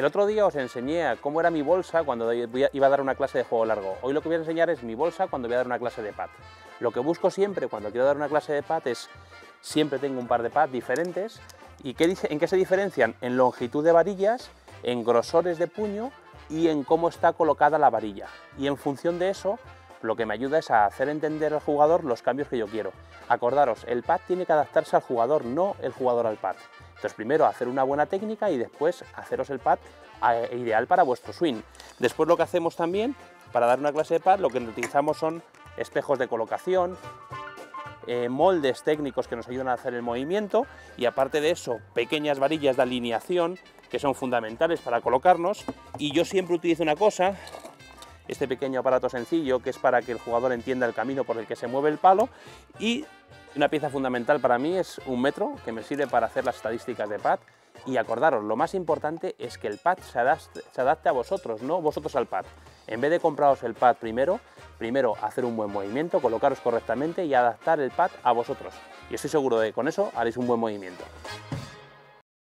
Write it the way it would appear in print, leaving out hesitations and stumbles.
El otro día os enseñé cómo era mi bolsa cuando iba a dar una clase de juego largo. Hoy lo que voy a enseñar es mi bolsa cuando voy a dar una clase de pad. Lo que busco siempre cuando quiero dar una clase de pad es, siempre tengo un par de pads diferentes. ¿Y en qué se diferencian? En longitud de varillas, en grosores de puño y en cómo está colocada la varilla. Y en función de eso, lo que me ayuda es a hacer entender al jugador los cambios que yo quiero. Acordaros, el pad tiene que adaptarse al jugador, no el jugador al pad. Entonces primero hacer una buena técnica y después haceros el pad ideal para vuestro swing. Después lo que hacemos también, para dar una clase de pad, lo que utilizamos son espejos de colocación, moldes técnicos que nos ayudan a hacer el movimiento y aparte de eso, pequeñas varillas de alineación que son fundamentales para colocarnos. Y yo siempre utilizo una cosa, este pequeño aparato sencillo que es para que el jugador entienda el camino por el que se mueve el palo, y una pieza fundamental para mí es un metro que me sirve para hacer las estadísticas de pad. Y acordaros, lo más importante es que el pad se adapte a vosotros, no vosotros al pad. En vez de compraros el pad primero hacer un buen movimiento, colocaros correctamente y adaptar el pad a vosotros. Y estoy seguro de que con eso haréis un buen movimiento.